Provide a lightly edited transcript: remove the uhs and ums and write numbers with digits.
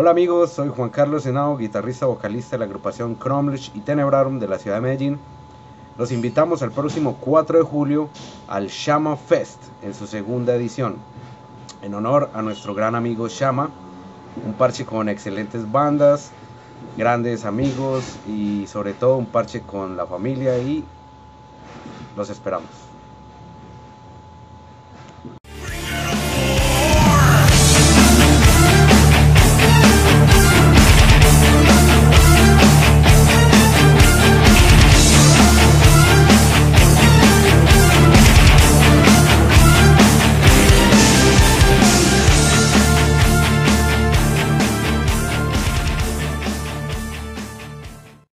Hola amigos, soy Juan Carlos Henao, guitarrista vocalista de la agrupación Cromlich y Tenebrarum de la ciudad de Medellín. Los invitamos al próximo 4 de julio al Shama Fest en su segunda edición, en honor a nuestro gran amigo Shama, un parche con excelentes bandas, grandes amigos y sobre todo un parche con la familia, y los esperamos.